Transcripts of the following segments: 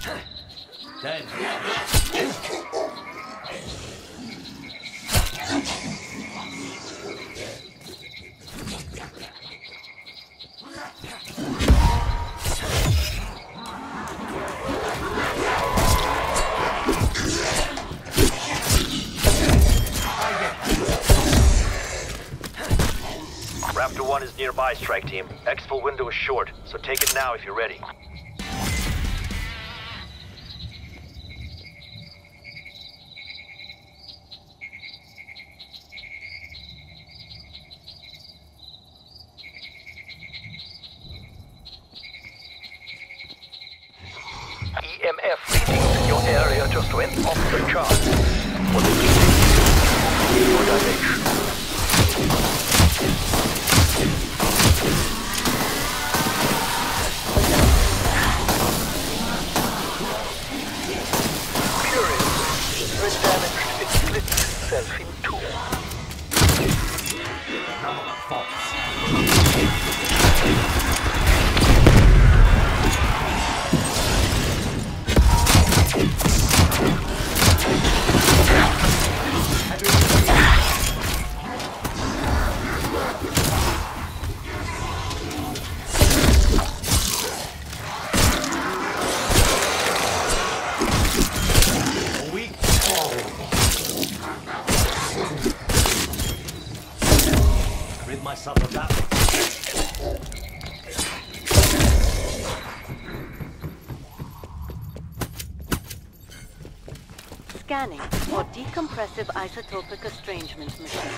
Dead. Raptor 1 is nearby, strike team. Exfil window is short, so take it now if you're ready. EMF readings in your area just went off the charts. What is it? Your dimension. Curious, the damage it splits itself in two. Rid myself of that. Scanning for decompressive isotopic estrangement machine.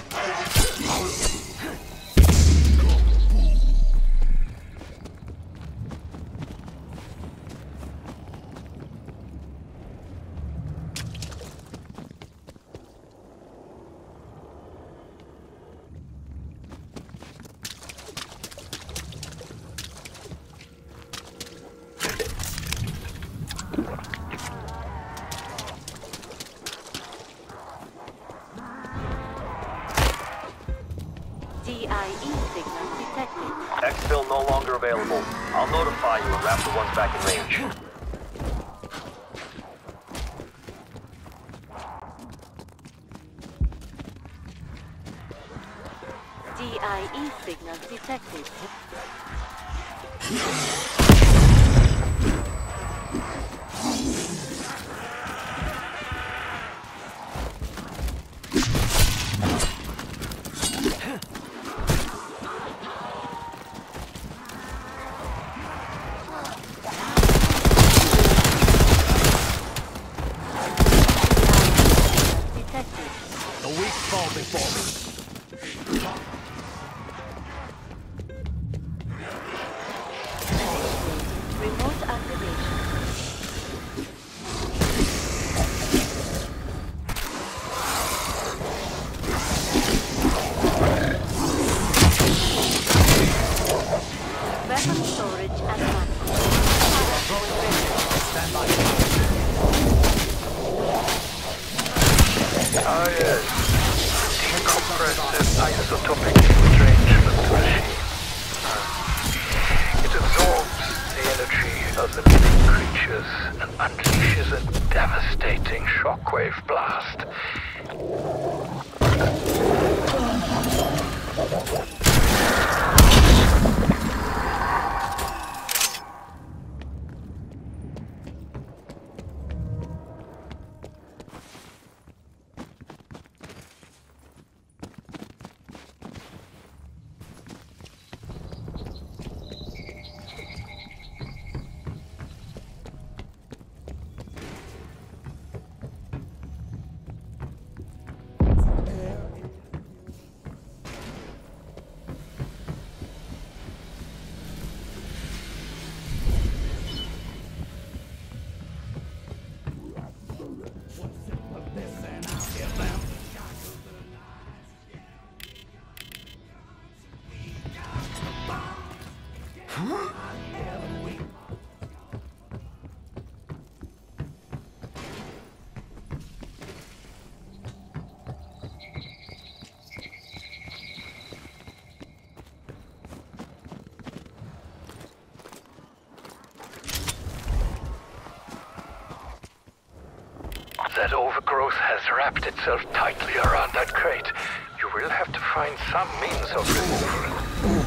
DIE signal detected. Exfil no longer available. I'll notify you when Raptor 1's back in range. DIE signal detected. The weak fall before me. Remote activation. Weapon storage at maximum. Stand by. Ah yes. Decompressive isotopic estrangement machine. It absorbs the energy of the living creatures and unleashes a devastating shockwave blast. That overgrowth has wrapped itself tightly around that crate. You will have to find some means of removal.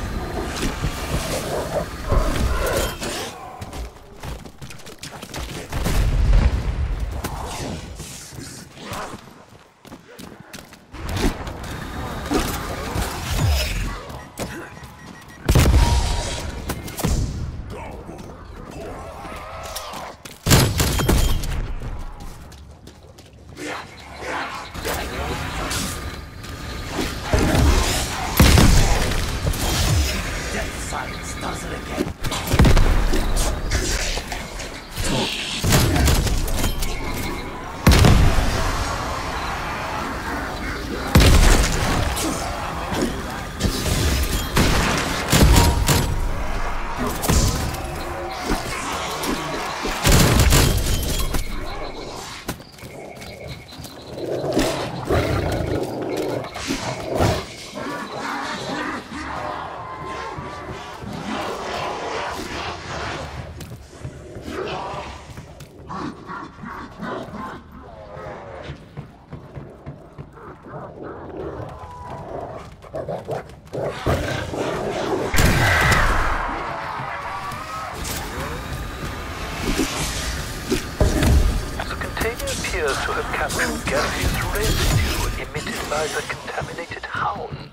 Appears to have captured gaseous residue emitted by the contaminated hound.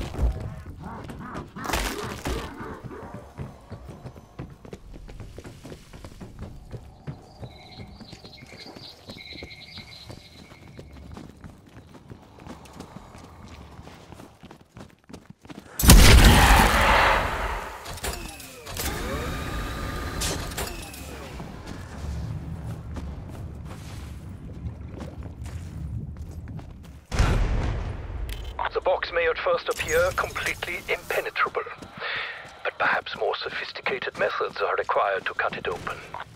The box may at first appear completely impenetrable, but perhaps more sophisticated methods are required to cut it open.